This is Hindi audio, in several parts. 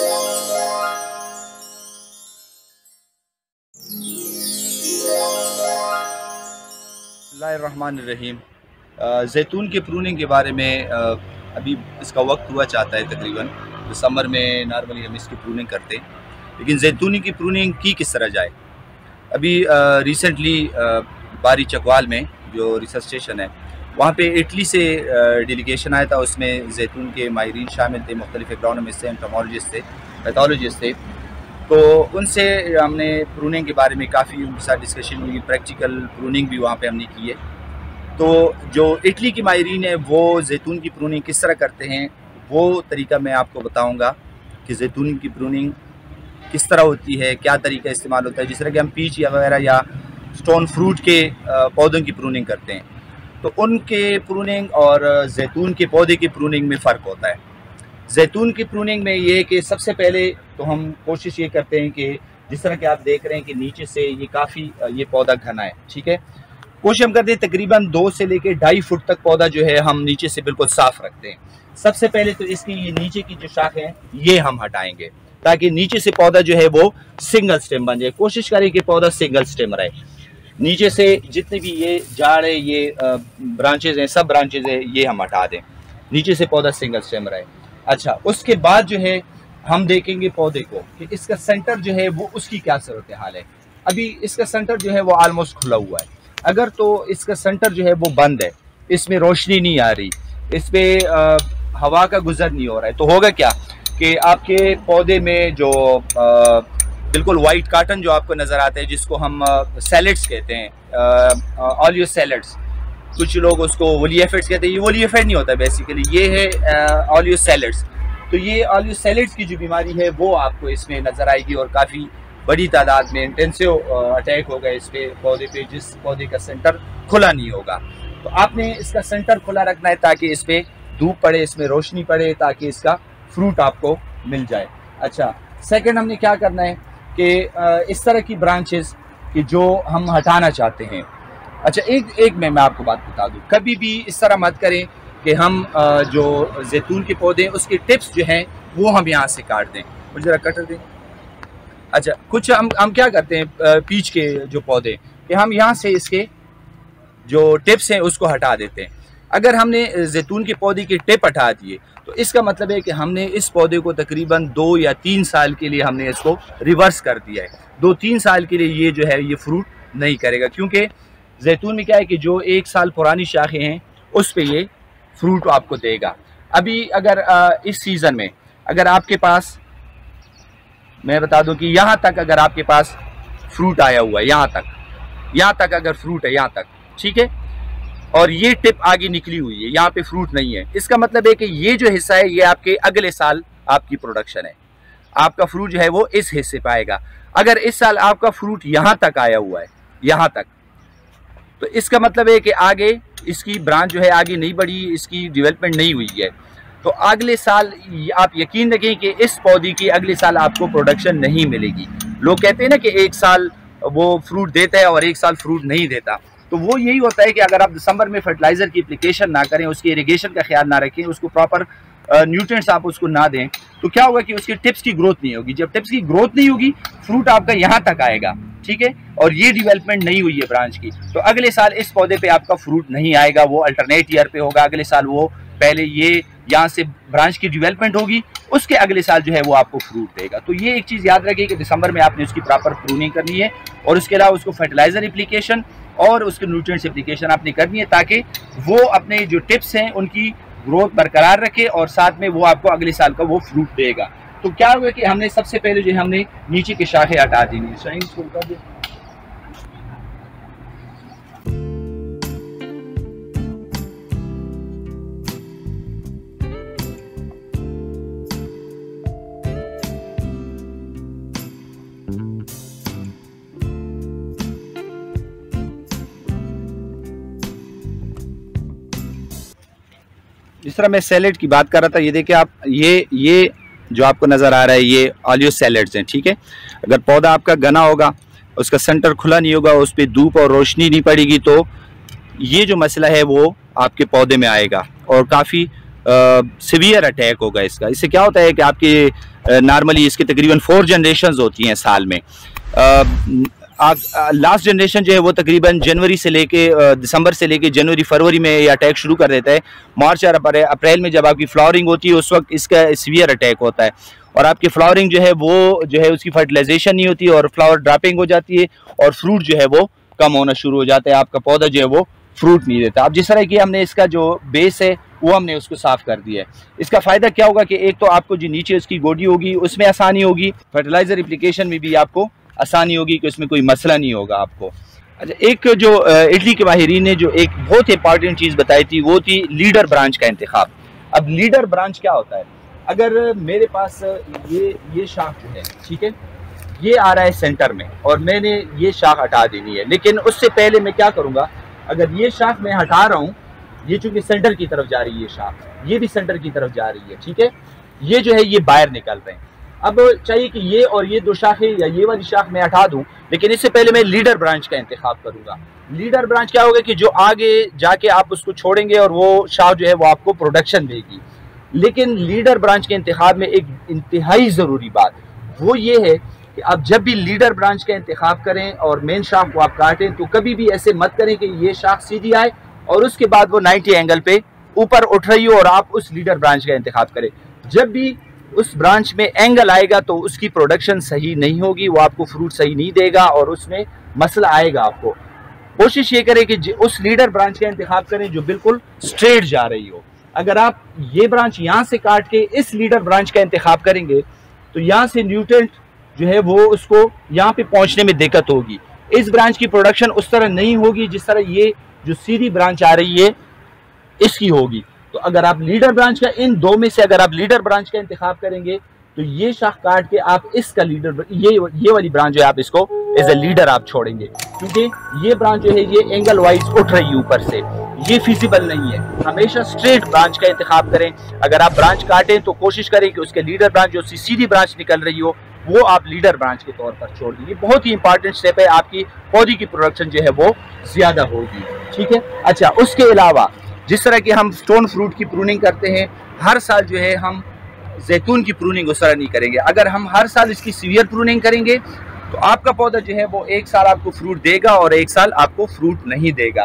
बिस्मिल्लाहिर्रहमानिर्रहीम। ज़ैतून के प्रूनिंग के बारे में अभी इसका वक्त हुआ चाहता है। तकरीबन दिसंबर में नॉर्मली हम इसकी प्रूनिंग करते हैं, लेकिन ज़ैतूनी की प्रूनिंग की किस तरह जाए। अभी रिसेंटली बारी चकवाल में जो रिसर्च स्टेशन है वहाँ पे इटली से डेलीगेशन आया था। उसमें ज़ैतून के माहिरीन शामिल थे, मुख्तलिफ एग्रोनॉमिस्ट थे, एंटोमोलॉजिस्ट थे, पैथोलॉजिस्ट थे। तो उनसे हमने प्रूनिंग के बारे में काफ़ी उनके साथ डिस्कशन हुई, प्रैक्टिकल प्रूनिंग भी वहाँ पे हमने की है। तो जो इटली की माहिरीन है वो ज़ैतून की प्रूनिंग किस तरह करते हैं वो तरीका मैं आपको बताऊँगा कि ज़ैतून की प्रूनिंग किस तरह होती है, क्या तरीका इस्तेमाल होता है। जिस तरह कि हम पीच या वगैरह या स्टोन फ्रूट के पौधों की प्रूनिंग करते हैं, तो उनके प्रूनिंग और ज़ैतून के पौधे की प्रूनिंग में फ़र्क होता है। ज़ैतून की प्रूनिंग में ये है कि सबसे पहले तो हम कोशिश ये करते हैं कि जिस तरह कि आप देख रहे हैं कि नीचे से ये काफ़ी ये पौधा घना है, ठीक है। कोशिश हम करते हैं तकरीबन 2 से लेकर 2.5 फुट तक पौधा जो है हम नीचे से बिल्कुल साफ़ रखते हैं। सबसे पहले तो इसकी ये नीचे की जो शाख है ये हम हटाएंगे ताकि नीचे से पौधा जो है वो सिंगल स्टेम बन जाए। कोशिश करें कि पौधा सिंगल स्टेम रहे। नीचे से जितने भी ये जाड़ है, ये ब्रांचेज हैं, सब ब्रांचेज है, ये हम हटा दें, नीचे से पौधा सिंगल स्टेम रहे। अच्छा, उसके बाद जो है हम देखेंगे पौधे को कि इसका सेंटर जो है वो उसकी क्या सूरत हाल है। अभी इसका सेंटर जो है वो ऑलमोस्ट खुला हुआ है। अगर तो इसका सेंटर जो है वो बंद है, इसमें रोशनी नहीं आ रही, इसमें हवा का गुजर नहीं हो रहा है, तो होगा क्या कि आपके पौधे में जो बिल्कुल वाइट काटन जो आपको नज़र आता है, जिसको हम सैलेड्स कहते हैं, ऑलियो सैलेड्स, कुछ लोग उसको वोलिएफेट्स कहते हैं। ये वोलिएफेट नहीं होता बेसिकली, ये है ऑलियो सैलेड्स। तो ये ऑलियो सैलेड्स की जो बीमारी है वो आपको इसमें नज़र आएगी और काफ़ी बड़ी तादाद में इंटेंसिव अटैक होगा इस पे पौधे पे, जिस पौधे का सेंटर खुला नहीं होगा। तो आपने इसका सेंटर खुला रखना है ताकि इस पर धूप पड़े, इसमें रोशनी पड़े, ताकि इसका फ्रूट आपको मिल जाए। अच्छा, सेकंड हमने क्या करना है कि इस तरह की ब्रांचेस कि जो हम हटाना चाहते हैं। अच्छा, एक मैं आपको बात बता दूं, कभी भी इस तरह मत करें कि हम जो ज़ैतून के पौधे उसके टिप्स जो हैं वो हम यहाँ से काट दें। मुझे ज़रा कटर दें। अच्छा, कुछ हम क्या करते हैं पीच के जो पौधे कि हम यहाँ से इसके जो टिप्स हैं उसको हटा देते हैं। अगर हमने ज़ैतून के पौधे के टिप हटा दिए तो इसका मतलब है कि हमने इस पौधे को तकरीबन 2 या 3 साल के लिए हमने इसको रिवर्स कर दिया है। 2-3 साल के लिए ये जो है ये फ्रूट नहीं करेगा, क्योंकि ज़ैतून में क्या है कि जो 1 साल पुरानी शाखें हैं उस पे ये फ्रूट आपको देगा। अभी अगर इस सीज़न में अगर आपके पास, मैं बता दूं कि यहाँ तक अगर आपके पास फ्रूट आया हुआ है, यहाँ तक अगर फ्रूट है यहाँ तक, ठीक है, और ये टिप आगे निकली हुई है, यहाँ पे फ्रूट नहीं है, इसका मतलब है कि ये जो हिस्सा है ये आपके अगले साल आपकी प्रोडक्शन है, आपका फ्रूट जो है वो इस हिस्से पे आएगा। अगर इस साल आपका फ्रूट यहाँ तक आया हुआ है, यहाँ तक, तो इसका मतलब है कि आगे इसकी ब्रांच जो है आगे नहीं बढ़ी, इसकी डेवलपमेंट नहीं हुई है। तो अगले साल आप यकीन रखें कि इस पौधे की अगले साल आपको प्रोडक्शन नहीं मिलेगी। लोग कहते हैं ना कि 1 साल वो फ्रूट देता है और 1 साल फ्रूट नहीं देता, तो वो यही होता है कि अगर आप दिसंबर में फर्टिलाइज़र की एप्लीकेशन ना करें, उसकी इरिगेशन का ख्याल ना रखें, उसको प्रॉपर न्यूट्रिएंट्स आप उसको ना दें, तो क्या होगा कि उसकी टिप्स की ग्रोथ नहीं होगी। जब टिप्स की ग्रोथ नहीं होगी, फ्रूट आपका यहाँ तक आएगा, ठीक है, और ये डेवलपमेंट नहीं हुई है ब्रांच की, तो अगले साल इस पौधे पे आपका फ्रूट नहीं आएगा, वो अल्टरनेट ईयर पे होगा। अगले साल वो पहले ये यहाँ से ब्रांच की डेवलपमेंट होगी, उसके अगले साल जो है वो आपको फ्रूट देगा। तो ये एक चीज़ याद रखिए कि दिसंबर में आपने उसकी प्रॉपर प्रूनिंग करनी है और उसके अलावा उसको फर्टिलाइज़र एप्लीकेशन और उसके न्यूट्रिएंट्स एप्लीकेशन आपने करनी है ताकि वो अपने जो टिप्स हैं उनकी ग्रोथ बरकरार रखे और साथ में वो आपको अगले साल का वो फ्रूट देगा। तो क्या हुआ कि हमने सबसे पहले जो है हमने नीचे की शाखें हटा दी। जिस तरह मैं सैलेड की बात कर रहा था, ये देखिए आप, ये जो आपको नज़र आ रहा है ये ऑलियो सैलेड्स हैं, ठीक है। अगर पौधा आपका घना होगा, उसका सेंटर खुला नहीं होगा, उस पर धूप और रोशनी नहीं पड़ेगी, तो ये जो मसला है वो आपके पौधे में आएगा और काफ़ी सीवियर अटैक होगा इसका। इससे क्या होता है कि आपके नॉर्मली इसके तकरीबन 4 जनरेशंस होती हैं साल में। लास्ट जनरेशन जो है वो तकरीबन जनवरी से लेके दिसंबर से लेके जनवरी फरवरी में ये अटैक शुरू कर देता है। मार्च और अप्रैल में जब आपकी फ्लावरिंग होती है उस वक्त इसका सीवियर अटैक होता है और आपकी फ्लावरिंग जो है वो जो है उसकी फर्टिलाइजेशन नहीं होती और फ्लावर ड्रॉपिंग हो जाती है और फ्रूट जो है वो कम होना शुरू हो जाता है। आपका पौधा जो है वो फ्रूट नहीं देता। अब जिस तरह की हमने इसका जो बेस है वो हमने उसको साफ कर दिया है। इसका फ़ायदा क्या होगा कि एक तो आपको जो नीचे उसकी गोडी होगी उसमें आसानी होगी, फर्टिलाइज़र एप्लीकेशन में भी आपको आसानी होगी कि उसमें कोई मसला नहीं होगा आपको। अच्छा, एक जो इटली के माहिरीन ने जो एक बहुत इंपॉर्टेंट चीज़ बताई थी वो थी लीडर ब्रांच का इंतखाब। अब लीडर ब्रांच क्या होता है? अगर मेरे पास ये शाख जो है, ठीक है, ये आ रहा है सेंटर में और मैंने ये शाख हटा देनी है, लेकिन उससे पहले मैं क्या करूँगा, अगर ये शाख मैं हटा रहा हूँ, ये चूंकि सेंटर की तरफ जा रही है शाख, ये भी सेंटर की तरफ जा रही है, ठीक है, ये जो है ये बाहर निकल रहे हैं। अब चाहिए कि ये और ये दो शाखें या ये वाली शाख मैं हटा दूं, लेकिन इससे पहले मैं लीडर ब्रांच का इंतखाब करूंगा। लीडर ब्रांच क्या होगा कि जो आगे जाके आप उसको छोड़ेंगे और वो शाख जो है वो आपको प्रोडक्शन देगी। लेकिन लीडर ब्रांच के इंतखाब में एक इंतहाई ज़रूरी बात वो ये है कि आप जब भी लीडर ब्रांच का इंतखाब करें और मेन शाख को आप काटें तो कभी भी ऐसे मत करें कि ये शाख सीधी आए और उसके बाद वो 90 एंगल पे ऊपर उठ रही हो और आप उस लीडर ब्रांच का इंतखाब करें। जब भी उस ब्रांच में एंगल आएगा तो उसकी प्रोडक्शन सही नहीं होगी, वो आपको फ्रूट सही नहीं देगा और उसमें मसला आएगा आपको। कोशिश ये करें कि उस लीडर ब्रांच का इंतखाब करें जो बिल्कुल स्ट्रेट जा रही हो। अगर आप ये ब्रांच यहाँ से काट के इस लीडर ब्रांच का इंतखाब करेंगे तो यहाँ से न्यूट्रिएंट जो है वो उसको यहाँ पे पहुँचने में दिक्कत होगी। इस ब्रांच की प्रोडक्शन उस तरह नहीं होगी जिस तरह ये जो सीधी ब्रांच आ रही है इसकी होगी। तो अगर आप लीडर ब्रांच का इन दो में से अगर आप लीडर ब्रांच का इंतखाब करेंगे तो ये शाख काट के आप इसका लीडर ये वाली ब्रांच जो है आप इसको एज ए लीडर आप छोड़ेंगे, क्योंकि ये ब्रांच जो है ये एंगल वाइज उठ रही है ऊपर से, ये फिजिबल नहीं है। हमेशा स्ट्रेट ब्रांच का इंतखाब करें। अगर आप ब्रांच काटें तो कोशिश करें कि उसके लीडर ब्रांच जो सीधी ब्रांच निकल रही हो वो आप लीडर ब्रांच के तौर पर छोड़ दीजिए। बहुत ही इंपॉर्टेंट स्टेप है, आपकी पौधे की प्रोडक्शन जो है वो ज्यादा होगी, ठीक है। अच्छा, उसके अलावा जिस तरह की हम स्टोन फ्रूट की प्रूनिंग करते हैं, हर साल जो है हम जैतून की प्रूनिंग उस तरह नहीं करेंगे। अगर हम हर साल इसकी सीवियर प्रूनिंग करेंगे तो आपका पौधा जो है वो एक साल आपको फ्रूट देगा और एक साल आपको फ्रूट नहीं देगा।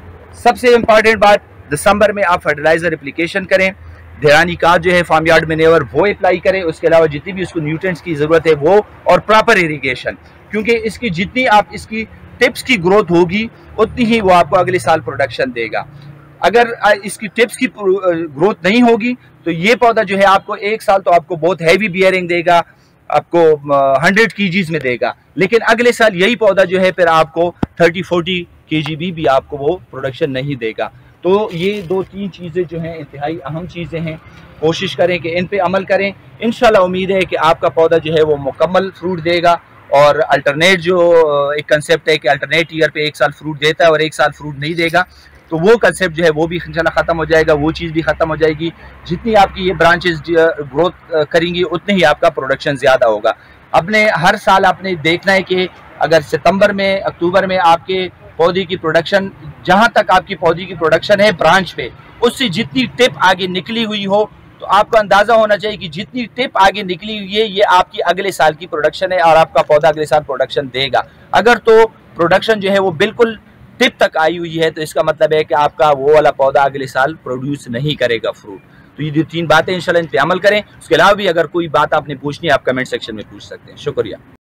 सबसे इम्पॉर्टेंट बात, दिसंबर में आप फर्टिलाइजर एप्लीकेशन करें, धेरानी खाद जो है फार्म यार्ड मैन्योर वो अप्लाई करें। उसके अलावा जितनी भी उसको न्यूट्रिएंट्स की ज़रूरत है वो, और प्रॉपर इरिगेशन, क्योंकि इसकी जितनी आप इसकी टिप्स की ग्रोथ होगी उतनी ही वो आपको अगले साल प्रोडक्शन देगा। अगर इसकी टिप्स की ग्रोथ नहीं होगी तो ये पौधा जो है आपको एक साल तो आपको बहुत हैवी बियरिंग देगा, आपको 100 kgs में देगा, लेकिन अगले साल यही पौधा जो है फिर आपको 30-40 kg भी आपको वो प्रोडक्शन नहीं देगा। तो ये 2-3 चीज़ें जो हैं इंतहाई अहम चीज़ें हैं, कोशिश करें कि इन पे अमल करें। इंशाल्लाह उम्मीद है कि आपका पौधा जो है वो मुकम्मल फ्रूट देगा। और अल्टरनेट जो एक कंसेप्ट है कि अल्टरनेट ईयर पे एक साल फ्रूट देता है और एक साल फ्रूट नहीं देगा, तो वो कंसेप्ट जो है वो भी इंशाल्लाह ख़त्म हो जाएगा, वो चीज़ भी ख़त्म हो जाएगी। जितनी आपकी ये ब्रांचेस ग्रोथ करेंगी उतनी ही आपका प्रोडक्शन ज़्यादा होगा। अपने हर साल आपने देखना है कि अगर सितंबर में अक्टूबर में आपके पौधे की प्रोडक्शन, जहाँ तक आपकी पौधे की प्रोडक्शन है ब्रांच पे, उससे जितनी टिप आगे निकली हुई हो तो आपको अंदाज़ा होना चाहिए कि जितनी टिप आगे निकली हुई है ये आपकी अगले साल की प्रोडक्शन है और आपका पौधा अगले साल प्रोडक्शन देगा। अगर तो प्रोडक्शन जो है वो बिल्कुल टिप तक आई हुई है तो इसका मतलब है कि आपका वो वाला पौधा अगले साल प्रोड्यूस नहीं करेगा फ्रूट। तो ये 3 बातें इंशाल्लाह इन पे अमल करें। उसके अलावा भी अगर कोई बात आपने पूछनी है आप कमेंट सेक्शन में पूछ सकते हैं। शुक्रिया।